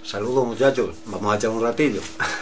Saludos muchachos, vamos a echar un ratillo.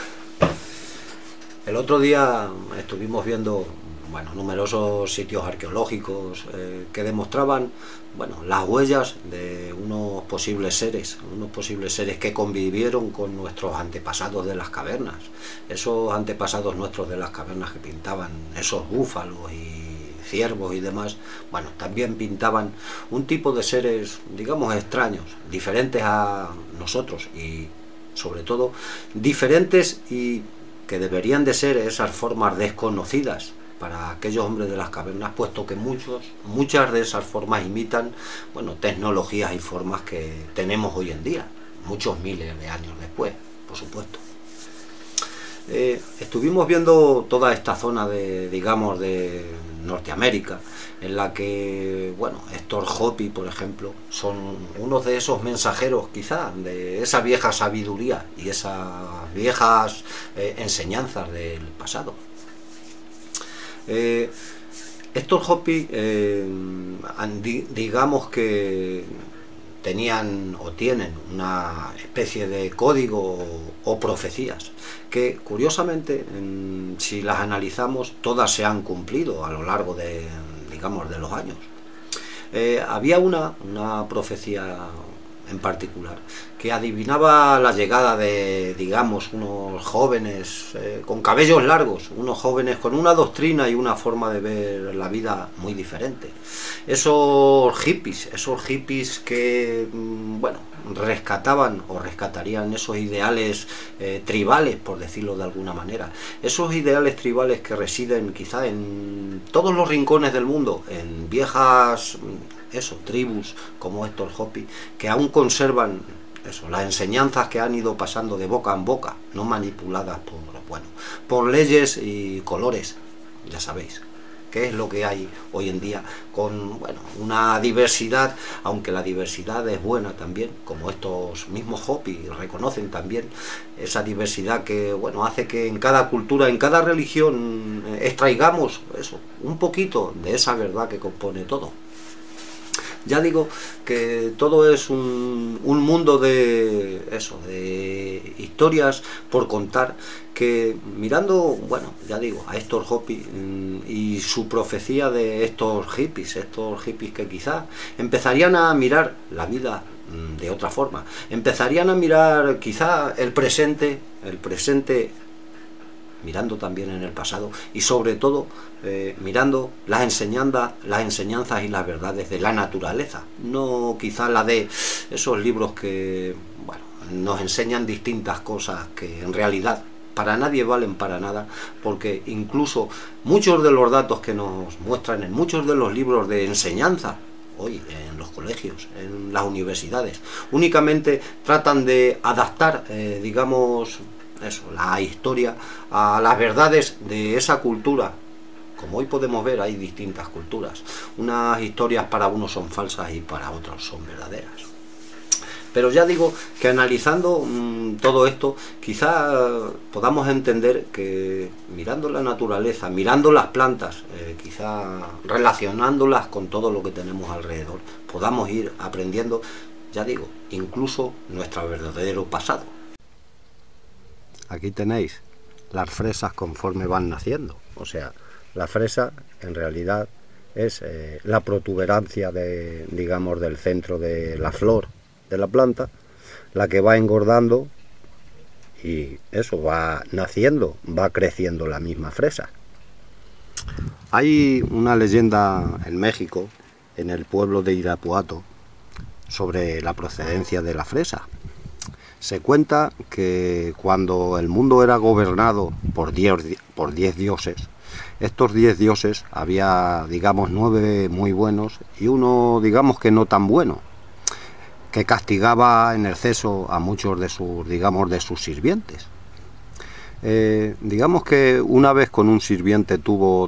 El otro día estuvimos viendo numerosos sitios arqueológicos que demostraban las huellas de unos posibles seres que convivieron con nuestros antepasados de las cavernas. Esos antepasados nuestros de las cavernas que pintaban esos búfalos y ciervos y demás, también pintaban un tipo de seres, digamos, extraños, diferentes a nosotros y sobre todo diferentes y que deberían de ser esas formas desconocidas para aquellos hombres de las cavernas, puesto que muchas de esas formas imitan tecnologías y formas que tenemos hoy en día, muchos miles de años después, por supuesto. Estuvimos viendo toda esta zona de Norteamérica, en la que, Héctor Hopi, por ejemplo, son unos de esos mensajeros, quizá, de esa vieja sabiduría y esas viejas enseñanzas del pasado. Héctor Hopi, digamos que tenían o tienen una especie de código o profecías que, curiosamente, si las analizamos, todas se han cumplido a lo largo de los años. Había una profecía en particular que adivinaba la llegada de, unos jóvenes con cabellos largos, unos jóvenes con una doctrina y una forma de ver la vida muy diferente. Esos hippies que, rescataban o rescatarían esos ideales tribales, por decirlo de alguna manera. Esos ideales tribales que residen quizá en todos los rincones del mundo, en viejas tribus como Héctor Hopi, que aún conservan las enseñanzas que han ido pasando de boca en boca, no manipuladas por leyes y colores, ya sabéis. ¿Qué es lo que hay hoy en día con una diversidad, aunque la diversidad es buena también, como estos mismos Hopi reconocen también, esa diversidad que hace que en cada cultura, en cada religión extraigamos un poquito de esa verdad que compone todo. Ya digo que todo es un mundo de historias por contar, que mirando, a Héctor Hopi y su profecía de estos hippies que quizá empezarían a mirar la vida de otra forma, empezarían a mirar quizá el presente mirando también en el pasado y sobre todo mirando las enseñanzas y las verdades de la naturaleza, no quizá la de esos libros que nos enseñan distintas cosas que en realidad para nadie valen para nada, porque incluso muchos de los datos que nos muestran en muchos de los libros de enseñanza hoy en los colegios, en las universidades, únicamente tratan de adaptar la historia a las verdades de esa cultura. Como hoy podemos ver, hay distintas culturas. Unas historias para unos son falsas y para otros son verdaderas. Pero ya digo que analizando todo esto, quizá podamos entender que mirando la naturaleza, mirando las plantas, quizá relacionándolas con todo lo que tenemos alrededor, podamos ir aprendiendo, ya digo, incluso nuestro verdadero pasado. Aquí tenéis las fresas conforme van naciendo, o sea, la fresa en realidad es la protuberancia del centro de la flor de la planta, la que va engordando y eso va naciendo, va creciendo la misma fresa. Hay una leyenda en México, en el pueblo de Irapuato, sobre la procedencia de la fresa. Se cuenta que cuando el mundo era gobernado por 10 dioses, estos 10 dioses había, 9 muy buenos y uno, que no tan bueno, que castigaba en exceso a muchos de sus sirvientes. Digamos que una vez con un sirviente tuvo,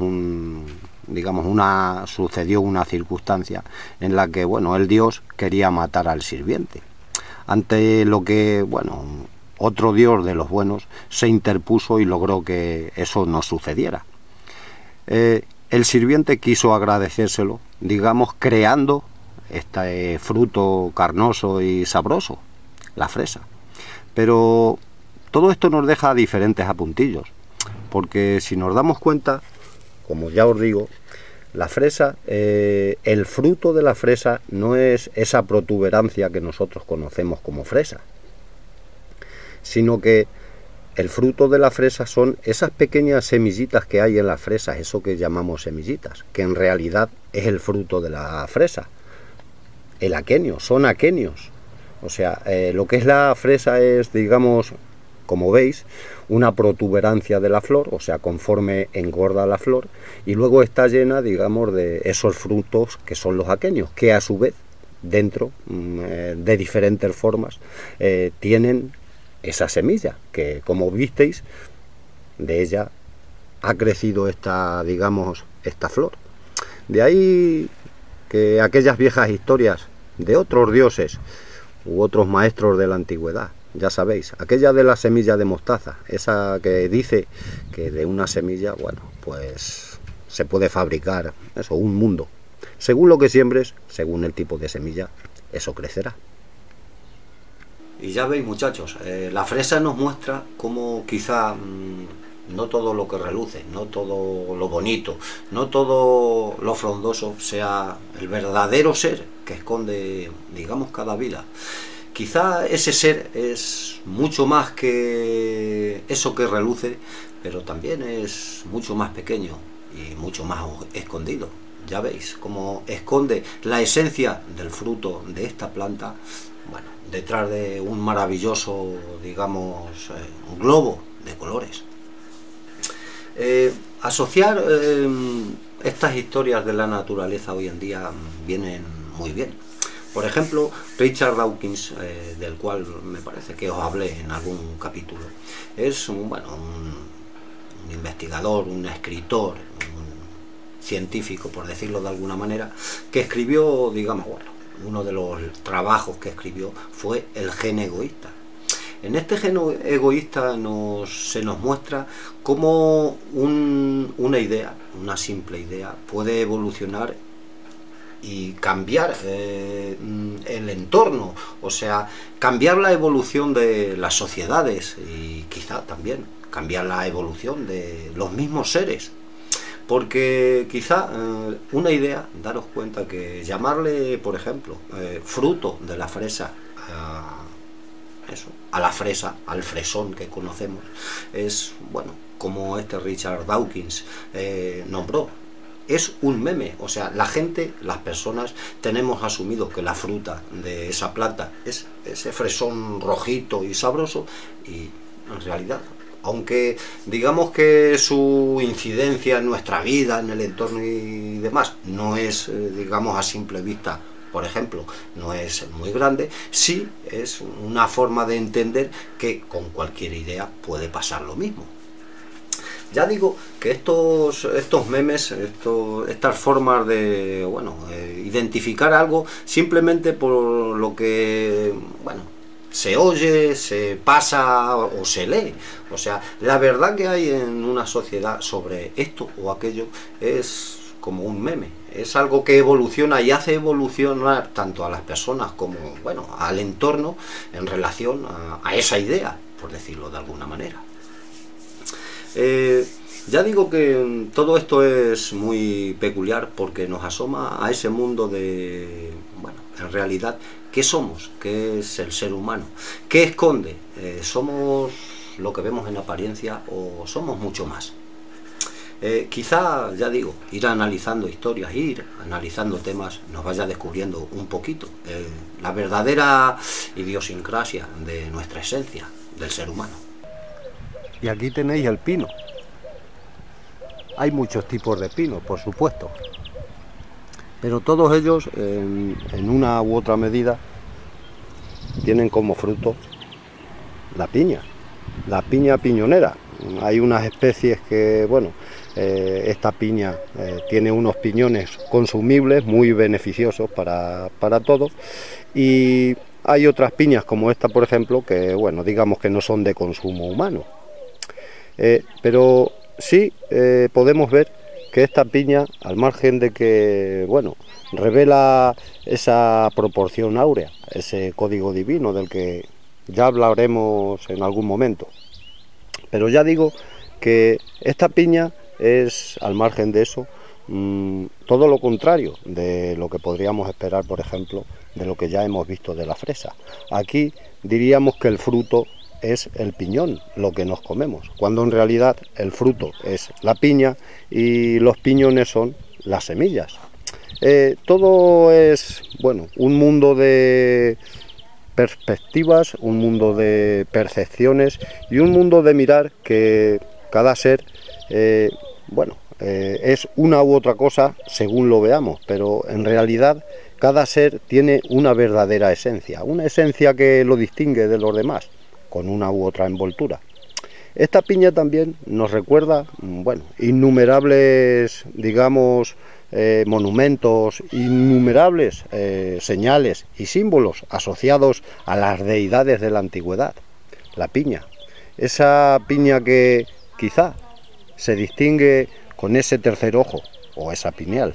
sucedió una circunstancia en la que, el dios quería matar al sirviente. Ante lo que, otro dios de los buenos se interpuso y logró que eso no sucediera. El sirviente quiso agradecérselo, creando este fruto carnoso y sabroso, la fresa. Pero todo esto nos deja diferentes apuntillos, porque si nos damos cuenta, como ya os digo, la fresa, el fruto de la fresa no es esa protuberancia que nosotros conocemos como fresa, sino que el fruto de la fresa son esas pequeñas semillitas que hay en las fresas, eso que llamamos semillitas, que en realidad es el fruto de la fresa, el aquenio, son aquenios. O sea, lo que es la fresa es, digamos, como veis, una protuberancia de la flor, o sea, conforme engorda la flor, y luego está llena, digamos, de esos frutos que son los aquenios, que a su vez, dentro, de diferentes formas, tienen esa semilla, que como visteis, de ella ha crecido esta, digamos, esta flor. De ahí que aquellas viejas historias de otros dioses u otros maestros de la antigüedad, ya sabéis, aquella de la semilla de mostaza, esa que dice que de una semilla, bueno, pues se puede fabricar eso, un mundo. Según lo que siembres, según el tipo de semilla, eso crecerá. Y ya veis, muchachos, la fresa nos muestra cómo quizá no todo lo que reluce, no todo lo bonito, no todo lo frondoso sea el verdadero ser que esconde, digamos, cada vida. Quizá ese ser es mucho más que eso que reluce, pero también es mucho más pequeño y mucho más escondido. Ya veis cómo esconde la esencia del fruto de esta planta, bueno, detrás de un maravilloso, digamos, un globo de colores. Asociar estas historias de la naturaleza hoy en día vienen muy bien. Por ejemplo, Richard Dawkins, del cual me parece que os hablé en algún capítulo, es un investigador, un escritor, un científico, por decirlo de alguna manera, que escribió, digamos, bueno, uno de los trabajos que escribió fue El gen egoísta. En este gen egoísta se nos muestra cómo una idea, una simple idea, puede evolucionar y cambiar el entorno, o sea, cambiar la evolución de las sociedades y quizá también cambiar la evolución de los mismos seres. Porque quizá una idea, daros cuenta que llamarle, por ejemplo, fruto de la fresa a la fresa, al fresón que conocemos, es, bueno, como este Richard Dawkins nombró, es un meme. O sea, la gente, las personas, tenemos asumido que la fruta de esa planta es ese fresón rojito y sabroso, y en realidad, aunque digamos que su incidencia en nuestra vida, en el entorno y demás, no es, digamos, a simple vista, por ejemplo, no es muy grande, sí es una forma de entender que con cualquier idea puede pasar lo mismo. Ya digo que estos memes, estas formas de, bueno, identificar algo simplemente por lo que, bueno, se oye, se pasa o se lee. O sea, la verdad que hay en una sociedad sobre esto o aquello es como un meme. Es algo que evoluciona y hace evolucionar tanto a las personas como, bueno, al entorno en relación a esa idea, por decirlo de alguna manera. Ya digo que todo esto es muy peculiar porque nos asoma a ese mundo de, bueno, en realidad, ¿qué somos? ¿Qué es el ser humano? ¿Qué esconde? ¿Somos lo que vemos en apariencia o somos mucho más? Quizá, ya digo, ir analizando historias, ir analizando temas, nos vaya descubriendo un poquito la verdadera idiosincrasia de nuestra esencia, del ser humano. Y aquí tenéis el pino. Hay muchos tipos de pino, por supuesto, pero todos ellos, en una u otra medida, tienen como fruto la piña piñonera. Hay unas especies que, bueno, esta piña tiene unos piñones consumibles muy beneficiosos para todos, y hay otras piñas como esta, por ejemplo, que, bueno, digamos que no son de consumo humano, pero sí podemos ver que esta piña, al margen de que, bueno, revela esa proporción áurea, ese código divino del ya hablaremos en algún momento. Pero ya digo que esta piña es, al margen de eso, todo lo contrario de lo que podríamos esperar, por ejemplo, de lo que ya hemos visto de la fresa. Aquí diríamos que el fruto es el piñón, lo que nos comemos, cuando en realidad el fruto es la piña y los piñones son las semillas. Todo es, bueno, un mundo de perspectivas, un mundo de percepciones y un mundo de mirar que cada ser, es una u otra cosa según lo veamos, pero en realidad cada ser tiene una verdadera esencia, una esencia que lo distingue de los demás, con una u otra envoltura. Esta piña también nos recuerda, innumerables, digamos, monumentos, innumerables señales y símbolos asociados a las deidades de la antigüedad. La piña, esa piña que quizá se distingue con ese tercer ojo o esa pineal.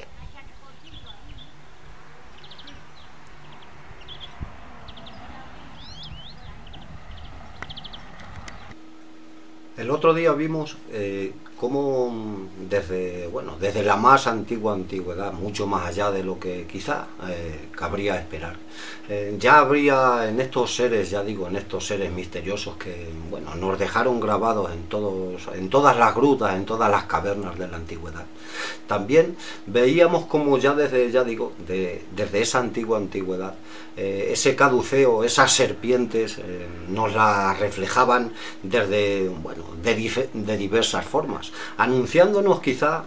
El otro día vimos cómo desde la más antigua antigüedad, mucho más allá de lo que quizá cabría esperar, ya habría en estos seres, en estos seres misteriosos que nos dejaron grabados en todas las grutas, en todas las cavernas de la antigüedad. También veíamos como desde esa antigua antigüedad, ese caduceo, esas serpientes nos las reflejaban de diversas formas, anunciándonos quizá,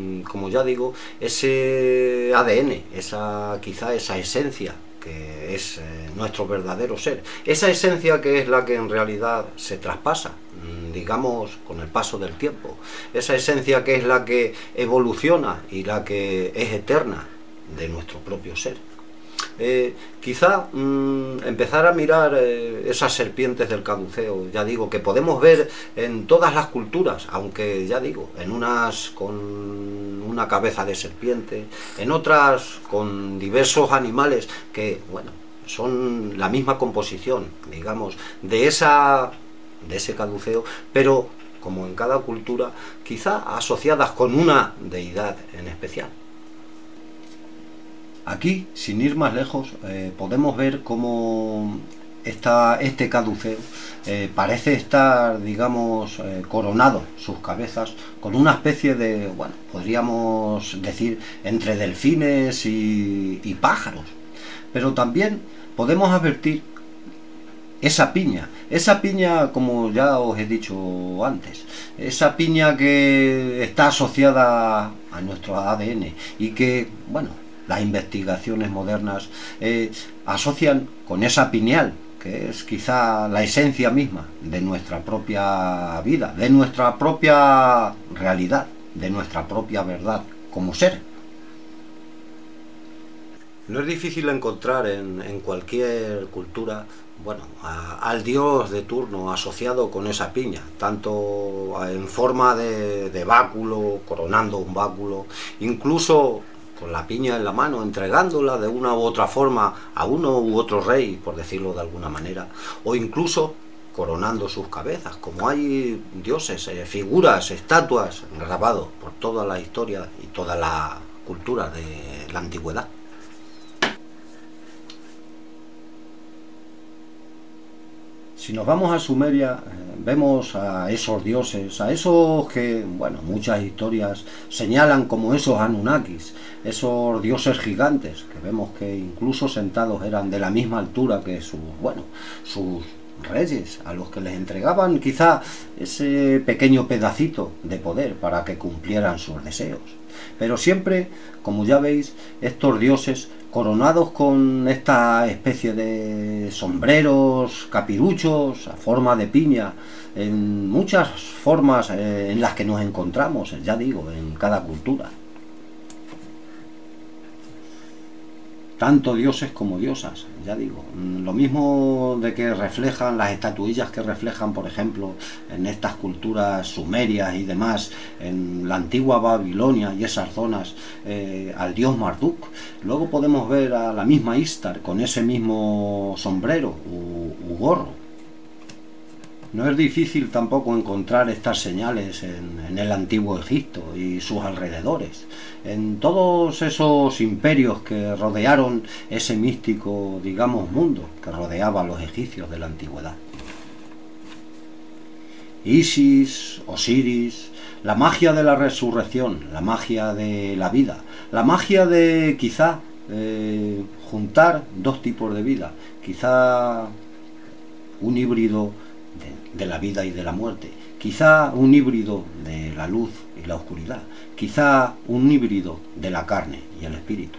ese ADN, esa esencia que es nuestro verdadero ser, esa esencia que es la que en realidad se traspasa, con el paso del tiempo, esa esencia que es la que evoluciona y la que es eterna de nuestro propio ser. Quizá empezar a mirar esas serpientes del caduceo, que podemos ver en todas las culturas, aunque en unas con una cabeza de serpiente, en otras con diversos animales que son la misma composición, de ese caduceo, pero como en cada cultura, quizá asociadas con una deidad en especial. Aquí, sin ir más lejos, podemos ver cómo este caduceo parece estar, coronado sus cabezas con una especie de, podríamos decir, entre delfines y pájaros. Pero también podemos advertir esa piña, como ya os he dicho antes, esa piña que está asociada a nuestro ADN y que, las investigaciones modernas asocian con esa pineal, que es quizá la esencia misma de nuestra propia vida, de nuestra propia realidad, de nuestra propia verdad como ser. No es difícil encontrar en cualquier cultura al dios de turno asociado con esa piña, tanto en forma de báculo, coronando un báculo, incluso con la piña en la mano, entregándola de una u otra forma a uno u otro rey, por decirlo de alguna manera, o incluso coronando sus cabezas, como hay dioses, figuras, estatuas grabados por toda la historia y toda la cultura de la antigüedad. Si nos vamos a Sumeria, vemos a esos dioses, a esos que, muchas historias señalan como esos Anunnakis, esos dioses gigantes, que vemos que incluso sentados eran de la misma altura que sus reyes, a los que les entregaban quizá ese pequeño pedacito de poder para que cumplieran sus deseos. Pero siempre, como ya veis, estos dioses coronados con esta especie de sombreros, capiruchos, a forma de piña, en muchas formas en las que nos encontramos, en cada cultura. Tanto dioses como diosas, lo mismo de que reflejan las estatuillas que reflejan, por ejemplo, en estas culturas sumerias y demás, en la antigua Babilonia y esas zonas, al dios Marduk. Luego podemos ver a la misma Ishtar con ese mismo sombrero u gorro, No es difícil tampoco encontrar estas señales en el antiguo Egipto y sus alrededores, en todos esos imperios que rodearon ese místico, digamos, mundo que rodeaba a los egipcios de la antigüedad. Isis, Osiris, la magia de la resurrección, la magia de la vida, la magia de quizá juntar dos tipos de vida, quizá un híbrido de la vida y de la muerte, quizá un híbrido de la luz y la oscuridad, quizá un híbrido de la carne y el espíritu.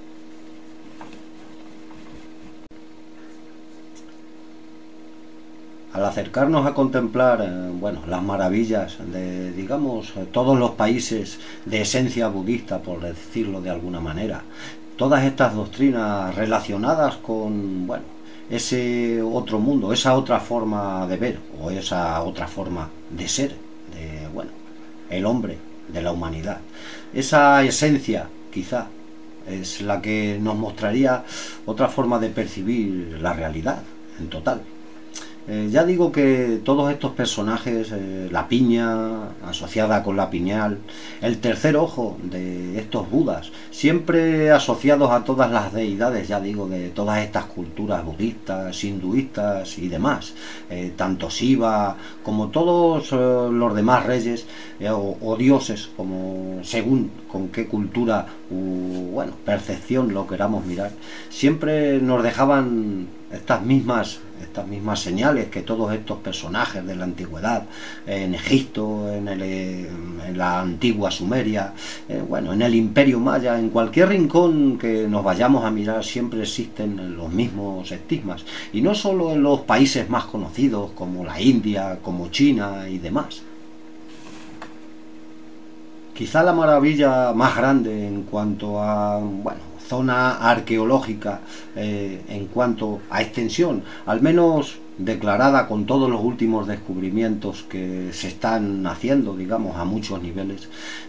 Al acercarnos a contemplar las maravillas de, digamos, todos los países de esencia budista, por decirlo de alguna manera, todas estas doctrinas relacionadas con, ese otro mundo, esa otra forma de ver, o esa otra forma de ser, el hombre, de la humanidad. Esa esencia, quizá, es la que nos mostraría otra forma de percibir la realidad, en total. Ya digo que todos estos personajes, la piña asociada con la piñal, el tercer ojo de estos budas, siempre asociados a todas las deidades, ya digo, de todas estas culturas budistas, hinduistas y demás, tanto Shiva como todos los demás reyes o dioses, como según con qué cultura percepción lo queramos mirar, siempre nos dejaban estas mismas señales que todos estos personajes de la antigüedad, en Egipto, en la antigua Sumeria, en el Imperio Maya, en cualquier rincón que nos vayamos a mirar, siempre existen los mismos estigmas, y no solo en los países más conocidos como la India, como China y demás. Quizá la maravilla más grande en cuanto a zona arqueológica, en cuanto a extensión, al menos declarada con todos los últimos descubrimientos que se están haciendo, digamos, a muchos niveles,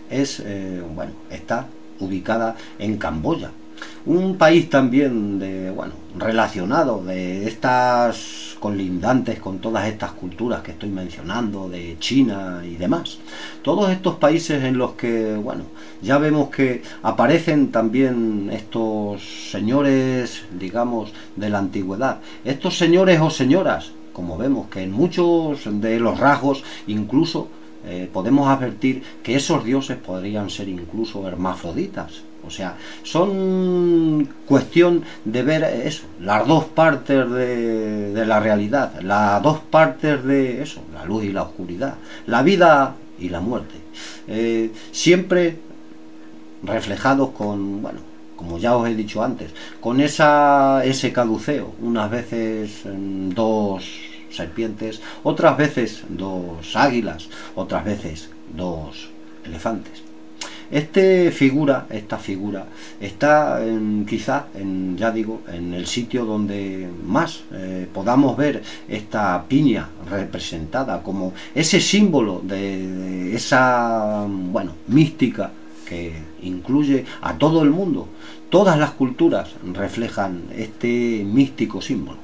está ubicada en Camboya, un país también relacionado de estas colindantes con todas estas culturas que estoy mencionando, de China y demás. Todos estos países en los que, ya vemos que aparecen también estos señores, digamos, de la antigüedad. Estos señores o señoras, como vemos que en muchos de los rasgos incluso podemos advertir que esos dioses podrían ser incluso hermafroditas. O sea, son cuestión de ver eso, las dos partes de la realidad, las dos partes de eso, la luz y la oscuridad, la vida y la muerte. Siempre reflejados con, como ya os he dicho antes, con ese caduceo, unas veces dos serpientes, otras veces dos águilas, otras veces dos elefantes. Esta figura está quizá en el sitio donde más podamos ver esta piña representada como ese símbolo de esa mística que incluye a todo el mundo. Todas las culturas reflejan este místico símbolo.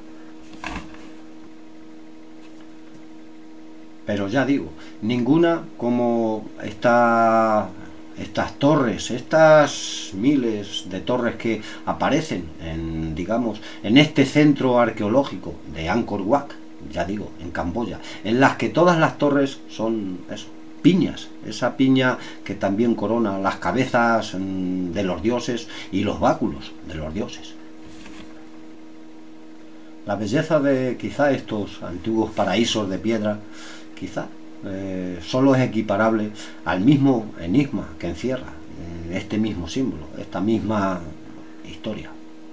Pero ya digo, ninguna como estas torres, estas miles de torres que aparecen en este centro arqueológico de Angkor Wat, ya digo, en Camboya, en las que todas las torres son piñas, esa piña que también corona las cabezas de los dioses y los báculos de los dioses. La belleza de quizá estos antiguos paraísos de piedra, quizá solo es equiparable al mismo enigma que encierra este mismo símbolo, esta misma historia.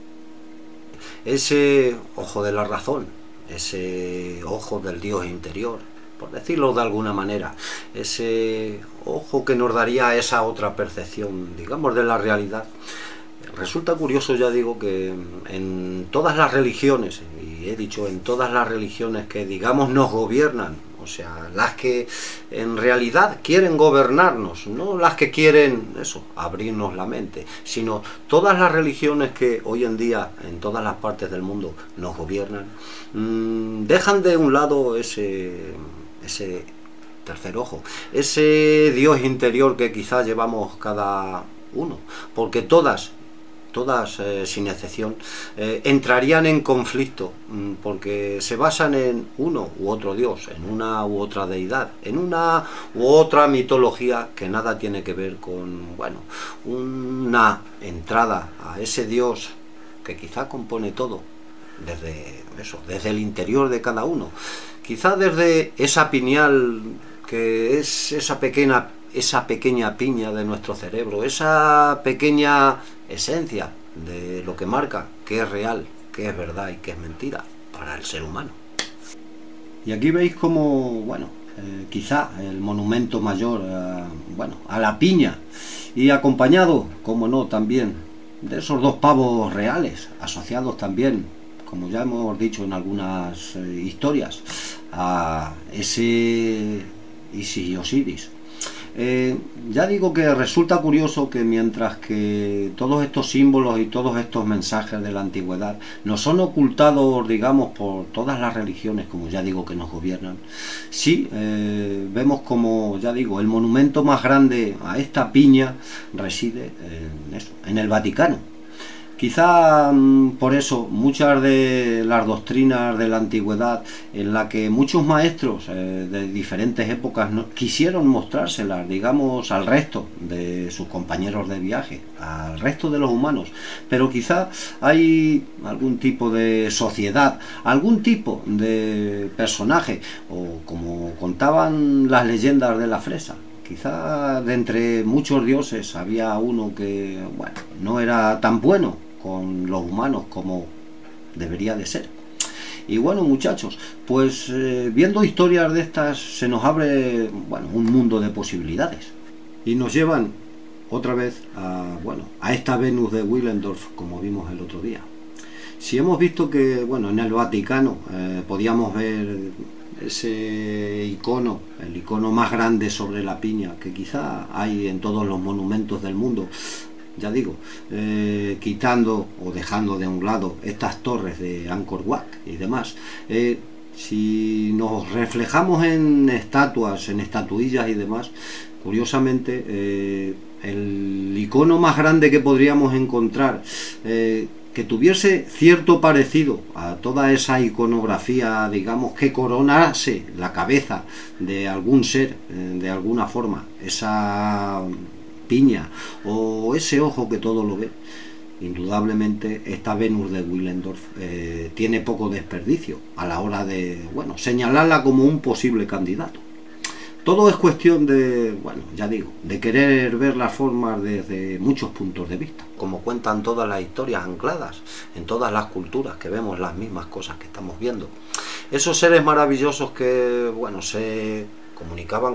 Ese ojo de la razón, ese ojo del Dios interior, por decirlo de alguna manera, ese ojo que nos daría esa otra percepción, digamos, de la realidad. Resulta curioso, ya digo, que en todas las religiones, y he dicho en todas las religiones que, digamos, nos gobiernan, o sea, las que en realidad quieren gobernarnos, no las que quieren eso, abrirnos la mente, sino todas las religiones que hoy en día en todas las partes del mundo nos gobiernan, dejan de un lado ese tercer ojo, ese Dios interior que quizás llevamos cada uno, porque todas sin excepción entrarían en conflicto, porque se basan en uno u otro Dios, en una u otra deidad, en una u otra mitología que nada tiene que ver con, bueno, una entrada a ese Dios que quizá compone todo desde eso, desde el interior de cada uno, quizá desde esa pineal que es esa pequeña piña de nuestro cerebro, esa pequeña esencia de lo que marca qué es real, qué es verdad y qué es mentira para el ser humano. Y aquí veis como, bueno, quizá el monumento mayor bueno, a la piña, y acompañado, como no, también de esos dos pavos reales, asociados también, como ya hemos dicho en algunas historias, a ese Isis y Osiris. Ya digo que resulta curioso que mientras que todos estos símbolos y todos estos mensajes de la antigüedad nos son ocultados, digamos, por todas las religiones, como ya digo, que nos gobiernan, sí vemos como, ya digo, el monumento más grande a esta piña reside en el Vaticano. Quizá por eso muchas de las doctrinas de la antigüedad, en la que muchos maestros de diferentes épocas quisieron mostrárselas, digamos, al resto de sus compañeros de viaje, al resto de los humanos, pero quizá hay algún tipo de sociedad, algún tipo de personaje, o como contaban las leyendas de la fresa, quizá de entre muchos dioses había uno que, bueno, no era tan bueno con los humanos como debería de ser. Y bueno, muchachos, pues viendo historias de estas se nos abre, bueno, un mundo de posibilidades y nos llevan otra vez a, bueno, a esta Venus de Willendorf, como vimos el otro día. Si hemos visto que, bueno, en el Vaticano podíamos ver ese icono, el icono más grande sobre la piña que quizá hay en todos los monumentos del mundo, ya digo, quitando o dejando de un lado estas torres de Angkor Wat y demás, si nos reflejamos en estatuas, en estatuillas y demás, curiosamente el icono más grande que podríamos encontrar que tuviese cierto parecido a toda esa iconografía, digamos, que coronase la cabeza de algún ser, de alguna forma, esa piña o ese ojo que todo lo ve, indudablemente esta Venus de Willendorf tiene poco desperdicio a la hora de, bueno, señalarla como un posible candidato. Todo es cuestión de, bueno, ya digo, de querer ver las formas desde muchos puntos de vista, como cuentan todas las historias ancladas en todas las culturas, que vemos las mismas cosas que estamos viendo. Esos seres maravillosos que, bueno, se comunicaban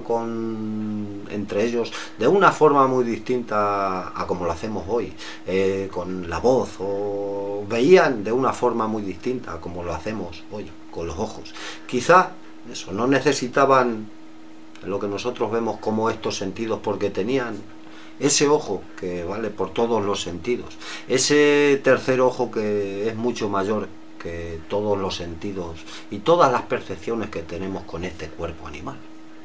entre ellos de una forma muy distinta a como lo hacemos hoy, con la voz, o veían de una forma muy distinta a como lo hacemos hoy, con los ojos. Quizá eso, no necesitaban lo que nosotros vemos como estos sentidos, porque tenían ese ojo que vale por todos los sentidos, ese tercer ojo que es mucho mayor que todos los sentidos y todas las percepciones que tenemos con este cuerpo animal.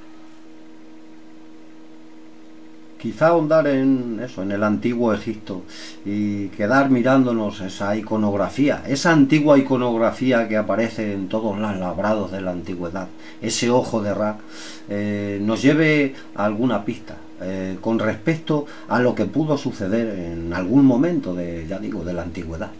Quizá ahondar en eso, en el antiguo Egipto, y quedar mirándonos esa iconografía, esa antigua iconografía que aparece en todos los labrados de la antigüedad, ese ojo de Ra, nos lleve a alguna pista con respecto a lo que pudo suceder en algún momento de, ya digo, de la antigüedad.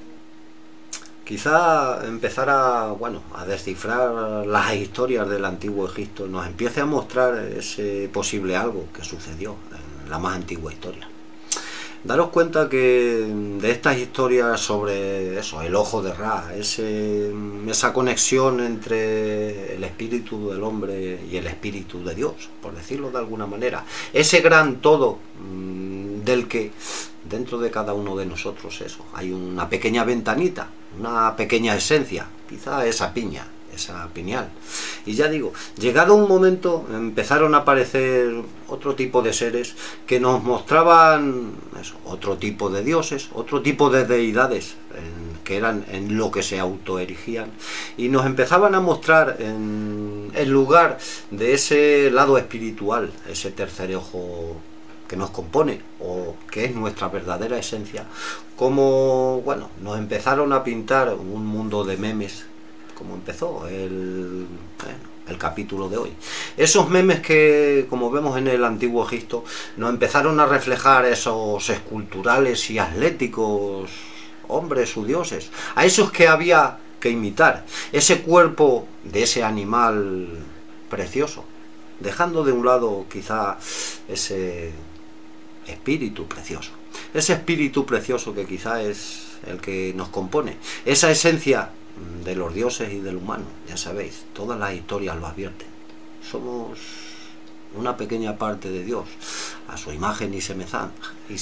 Quizá empezar a, bueno, a descifrar las historias del antiguo Egipto nos empiece a mostrar ese posible algo que sucedió en la más antigua historia. Daros cuenta que de estas historias sobre eso, el ojo de Ra, esa conexión entre el espíritu del hombre y el espíritu de Dios, por decirlo de alguna manera, ese gran todo del que dentro de cada uno de nosotros eso, hay una pequeña ventanita, una pequeña esencia, quizá esa piña esa pineal. Y ya digo, llegado un momento empezaron a aparecer otro tipo de seres que nos mostraban eso, otro tipo de dioses, otro tipo de deidades, que eran en lo que se autoerigían, y nos empezaban a mostrar en lugar de ese lado espiritual, ese tercer ojo que nos compone, o que es nuestra verdadera esencia, como, bueno, nos empezaron a pintar un mundo de memes, como empezó el capítulo de hoy. Esos memes que, como vemos en el antiguo Egipto, nos empezaron a reflejar esos esculturales y atléticos hombres o dioses, a esos que había que imitar, ese cuerpo de ese animal precioso, dejando de un lado quizá ese espíritu precioso, ese espíritu precioso que quizá es el que nos compone, esa esencia de los dioses y del humano. Ya sabéis, todas las historias lo advierten, somos una pequeña parte de Dios, a su imagen y semejanza,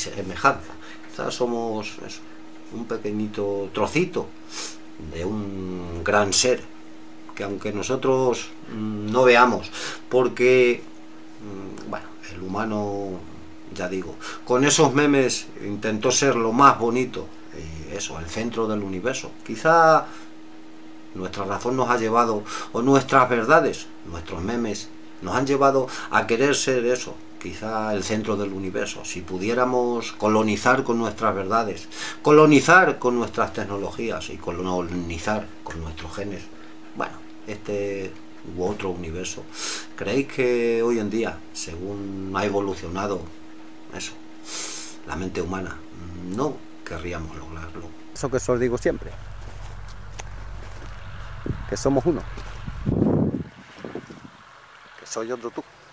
quizás somos eso, un pequeñito trocito de un gran ser, que aunque nosotros no veamos, porque, bueno, el humano, ya digo, con esos memes intentó ser lo más bonito, eso, el centro del universo. Quizá nuestra razón nos ha llevado, o nuestras verdades, nuestros memes, nos han llevado a querer ser eso, quizá el centro del universo. Si pudiéramos colonizar con nuestras verdades, colonizar con nuestras tecnologías y colonizar con nuestros genes, bueno, este u otro universo, ¿creéis que hoy en día, según ha evolucionado eso, la mente humana, no querríamos lograrlo? Eso que os digo siempre, que somos uno, que soy otro tú.